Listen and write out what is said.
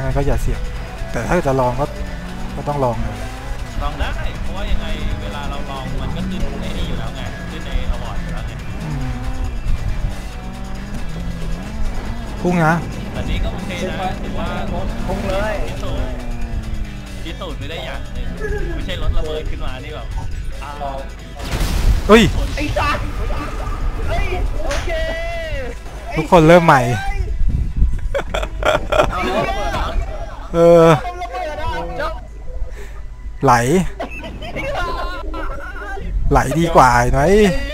งั้นก็อย่าเสี่ยงแต่ถ้าจะลองก็ต้องลองเลยลองได้เพราะว่ายังไงเวลาเราลองมันก็ขึ้นในนี้อยู่แล้วไงขึ้นในอวอร์ดอยู่แล้วไงพุ่งนะอันนี้ก็โอเคนะถือว่าพุ่งเลยพิสูจน์ไม่ได้อย่างหนึ่งไม่ใช่รถระเบิดขึ้นมานี่แบบเฮ้ยไอ้สัตว์เฮ้ยโอเคทุกคนเริ่มใหม่ไหลดีกว่าหน่อย